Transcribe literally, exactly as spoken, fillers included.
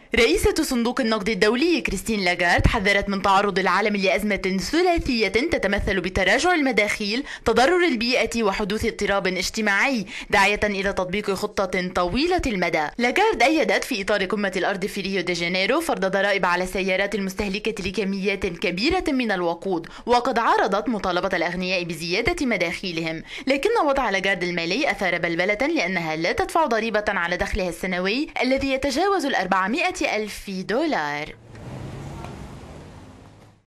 رئيسة صندوق النقد الدولي كريستين لاغارد حذرت من تعرض العالم لأزمة ثلاثية تتمثل بتراجع المداخيل، تضرر البيئة وحدوث اضطراب اجتماعي، داعية إلى تطبيق خطة طويلة المدى. لاغارد أيدت في إطار قمة الأرض في ريو دي جانيرو فرض ضرائب على السيارات المستهلكة لكميات كبيرة من الوقود، وقد عارضت مطالبة الأغنياء بزيادة مداخيلهم، لكن وضع لاغارد المالي أثار بلبلة لأنها لا تدفع ضريبة على دخلها السنوي الذي يتجاوز الأربعمائة ألف دولار.